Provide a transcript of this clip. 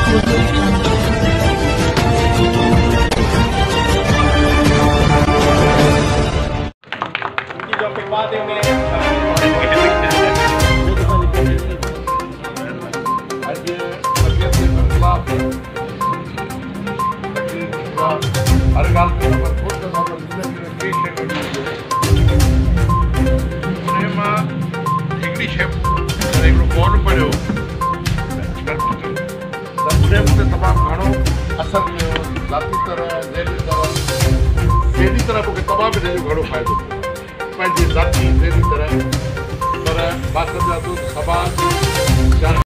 तमाम घणो असर कयो ज़ाती तरह ज़हनी तरह मूंखे तमामु हिन जो घणो फ़ाइदो थियो पंहिंजी ज़ाती ज़हनी तरह पर बाक़ाइदा खबार